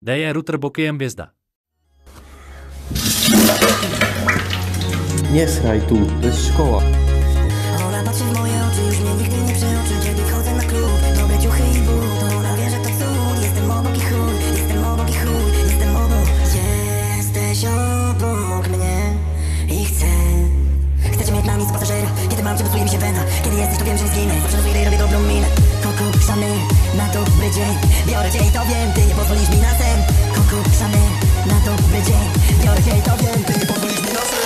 je router bokiem hvězda. Nie sraj tu, to jest szkoła. Ona patrzy w moje oczy, już mnie nigdy nie przeoczy. Kiedy wchodzę na klub, dobre ciuchy i but. Ona wie, że to cud, jestem obok i chuj. Jestem obok i chuj, jestem obok. Jesteś obok mnie i chcę cię mieć na miejscu pasażera. Kiedy mam cię, psuje mi się wena. Kiedy jesteś, to wiem, że nie zginę. Zawsze na swojej robię dobrą minę. Coco Chanel, na dobry dzień. Biorę cię i to wiem, ty nie pozwolisz mi na sen. Coco Chanel, na dobry dzień. Biorę cię i to wiem, ty nie pozwolisz mi na sen.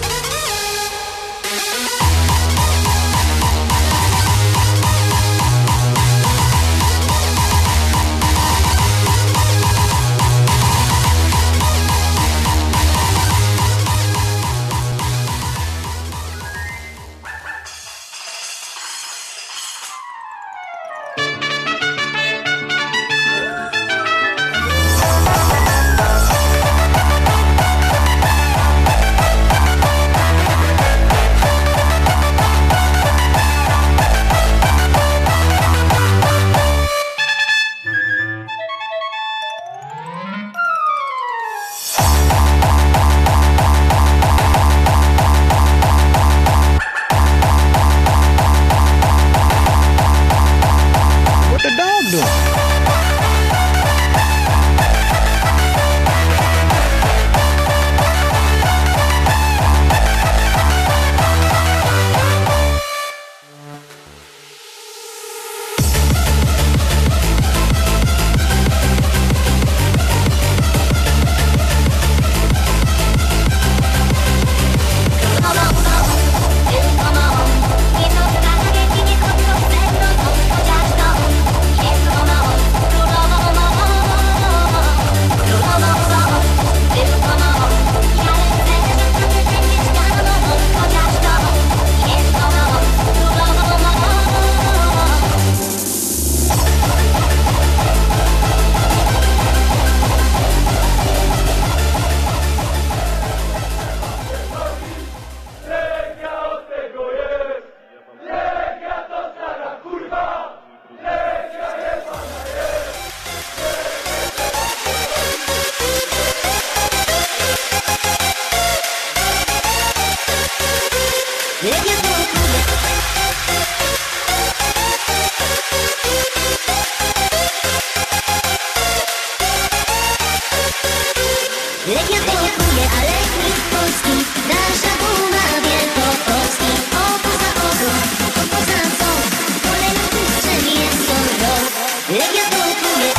Legia blokuje, ale klub polski. Nasza guma wielkopolski. Oko za oko, oko za co? Kolejny kurczę jest to rok. Legia blokuje.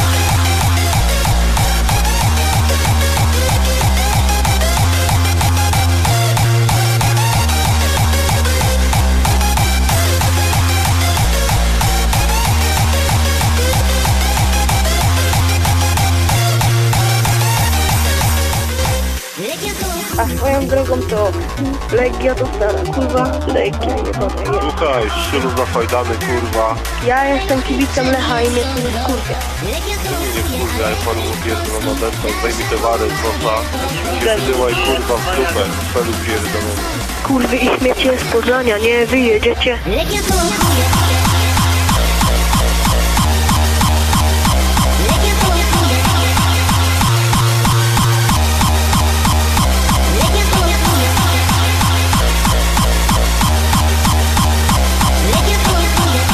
A swoją drogą to Legia to stara, kurwa, Legia jebana jest. Słuchaj, ścielu zafajdany, kurwa. Ja jestem kibicem Lecha i mnie to nie wkurwia. Nie kurwa, jak panu pierdolona dęta, zdejmij te wary z nosa. Trzymaj kurwa w dupę, felu pierdolony. Kurwy i śmiecie z Poznania, nie wyjedziecie. Legia blokuje. Legia blokuje. Legia blokuje. Legia blokuje.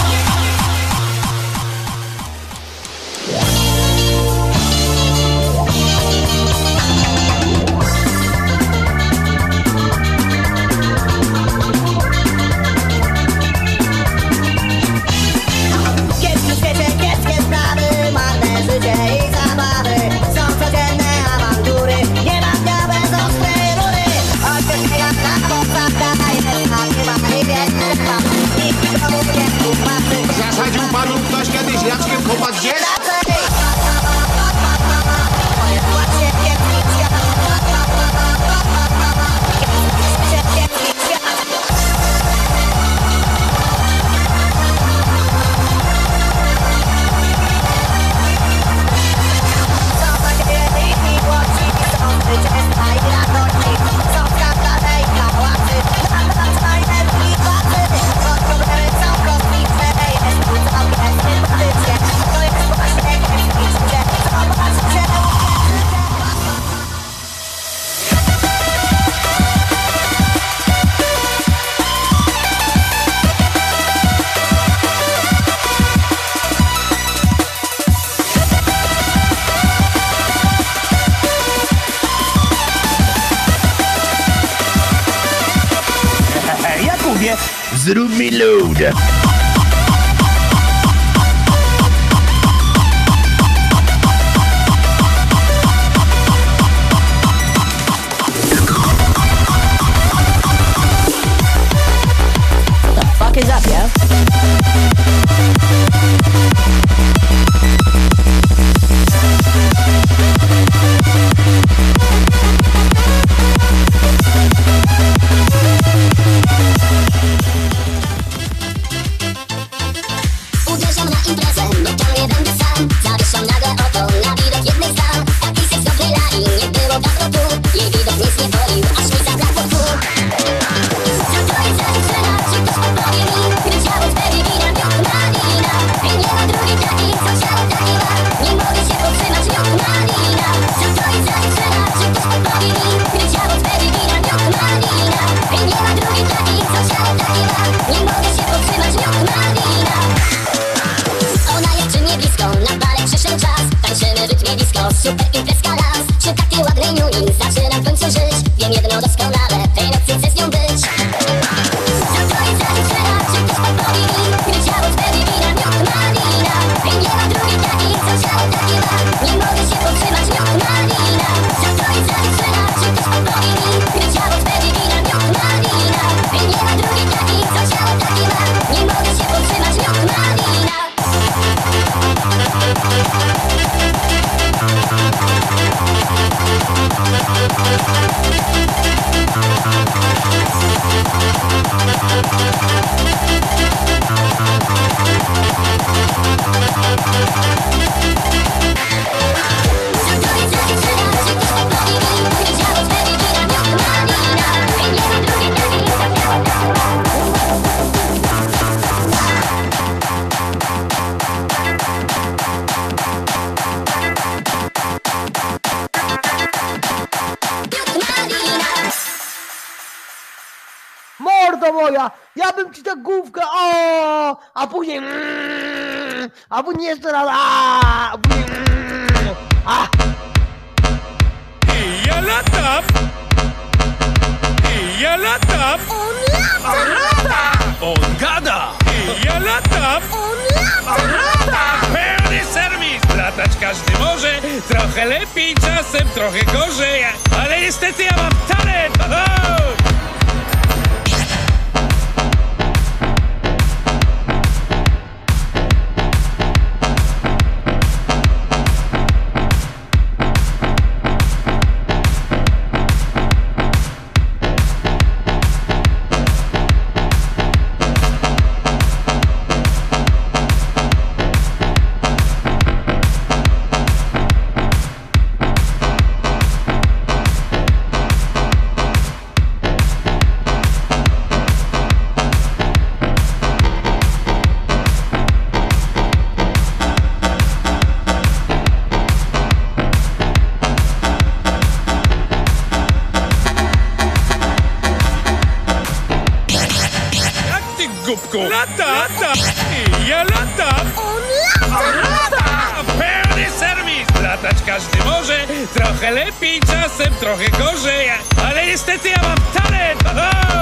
mnie, zrób mi lód. Fuck is up, yo? Uderzam na imprezę, lokalnie będę sam. Zawieszam nagle oko na widok jednej z dam. Taki seks dobrej lali, nie było dawno tu. Jej widok mnie zniewolił, aż mi zabrakło tchu. Co to jest za dziewczyna? Czy ktoś podpowie mi? Gdy ciało wtedy wina, miód malina. Ej, nie ma drugiej takiej, co ciało takie ma. Nie mogę się powstrzymać, miód malina. Co to jest za dziewczyna? Czy ktoś podpowie mi? Gdy ciało wtedy wina, miód malina. Ej, nie ma drugiej takiej, co ciało takie ma. Nie mogę się powstrzymać, miód malina. Ona jest przy mnie blisko, na bale przyszedł czas. Tańczymy w rytmie disco, super imprezka las. Przy takiej ładnej Nuni zaczynam w końcu żyć. Wiem jedno doskonale, tej nocy chcę z nią być. Co to jest za dziewczyna? Czy ktoś podpowie mi? Gdy ciało wtedy wina, miód malina. Ej, nie ma drugiej takiej, co ciało takie ma. Nie mogę się powstrzymać, miód malina. Co to jest za dziewczyna? Czy ktoś podpowie mi? Gdy ciało wtedy wina, miód malina. Ej, nie ma drugiej takiej, co ciało takie ma. Nie mogę się powstrzymać, miód malina. Mordo moja, ja bym ci tę główkę, a później a później jeszcze raz, a później Ja latam! Ja latam! On lata! On gada! Ja latam! On lata! Pełny serwis! Latać każdy może, trochę lepiej, czasem trochę gorzej, ale niestety ja mam talent! Ho! Głupku! Lata! Ja latam! On lata! Pełny serwis! Latać każdy może, trochę lepiej, czasem trochę gorzej, ale niestety ja mam talent! Ho!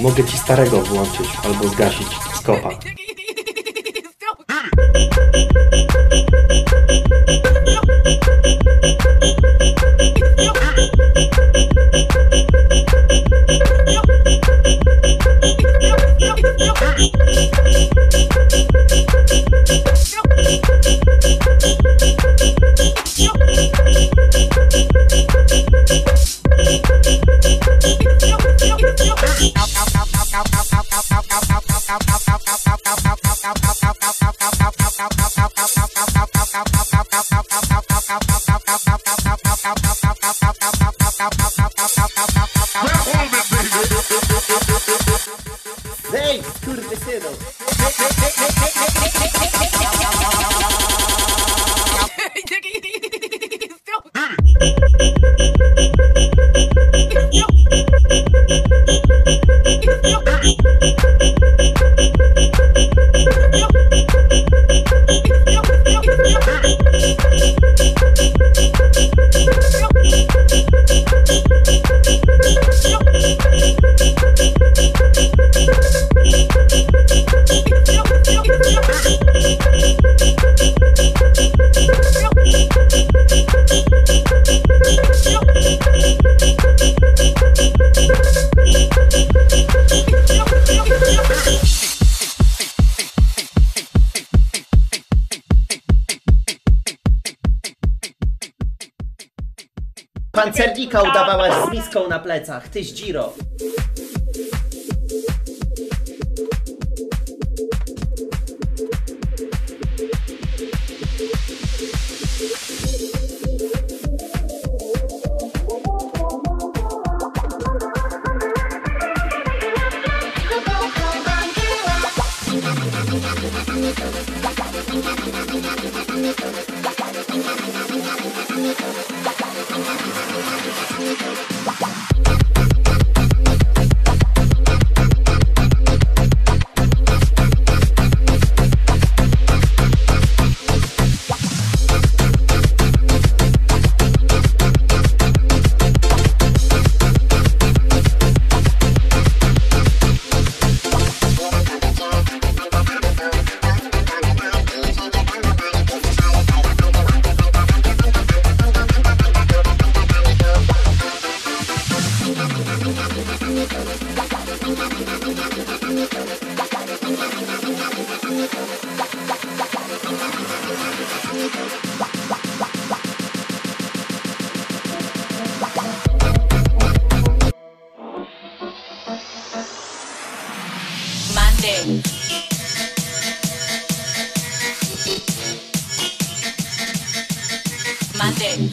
Mogę ci starego włączyć albo zgasić z kopa. Hej, skurwysynu! Pancernika udawałaś z miską na plecach, ty zdziro. Monday. Monday.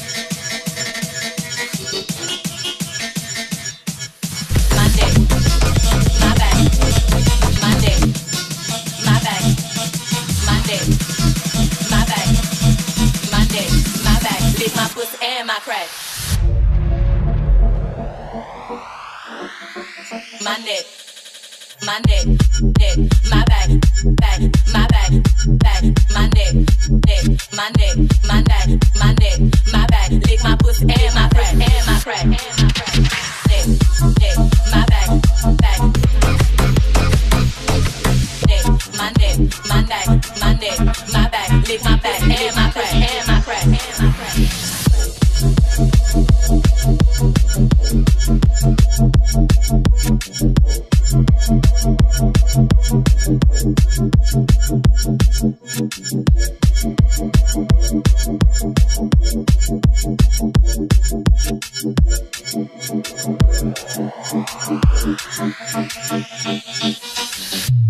My pussy and my crack. My neck, my neck, neck, my back, back, my back, back, my neck, neck, my neck, my neck, my neck, my back. Lick my pussy and my crack, and my crack, and my crack. Neck, neck, my back, back. Neck, my neck, my neck, my neck, my back. Lick my back and my crack, and my crack, and my crack. Monday.